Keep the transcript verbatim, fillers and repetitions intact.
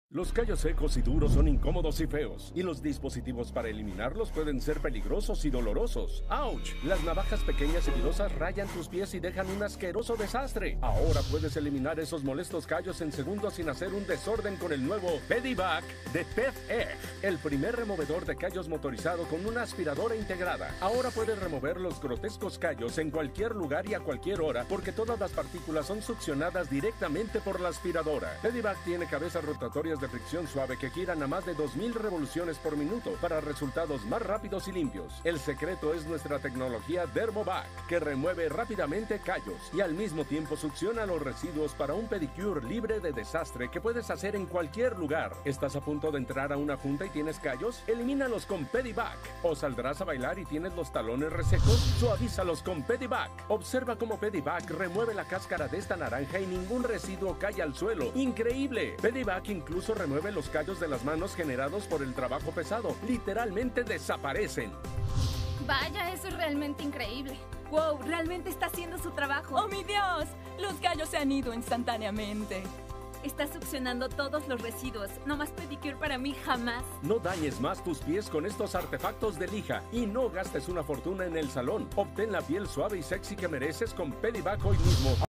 Los callos secos y duros son incómodos y feos, y los dispositivos para eliminarlos pueden ser peligrosos y dolorosos. ¡Auch! Las navajas pequeñas y filosas rayan tus pies y dejan un asqueroso desastre. Ahora puedes eliminar esos molestos callos en segundos sin hacer un desorden con el nuevo Pedivac de PetEgg, el primer removedor de callos motorizado con una aspiradora integrada. Ahora puedes remover los grotescos callos en cualquier lugar y a cualquier hora, porque todas las partículas son succionadas directamente por la aspiradora. Pedivac tiene cabezas rotatorias de fricción suave que giran a más de dos mil revoluciones por minuto para resultados más rápidos y limpios. El secreto es nuestra tecnología Dermovac, que remueve rápidamente callos y al mismo tiempo succiona los residuos para un pedicure libre de desastre que puedes hacer en cualquier lugar. ¿Estás a punto de entrar a una junta y tienes callos? Elimínalos con Pedivac. ¿O saldrás a bailar y tienes los talones resecos? Suavízalos con Pedivac. Observa cómo Pedivac remueve la cáscara de esta naranja y ningún residuo cae al suelo. ¡Increíble! Pedivac incluso remueve los callos de las manos generados por el trabajo pesado. Literalmente desaparecen. Vaya, eso es realmente increíble. ¡Wow! Realmente está haciendo su trabajo. ¡Oh, mi Dios! Los callos se han ido instantáneamente. Está succionando todos los residuos. No más pedicure para mí jamás. No dañes más tus pies con estos artefactos de lija y no gastes una fortuna en el salón. Obtén la piel suave y sexy que mereces con Pedivac hoy mismo.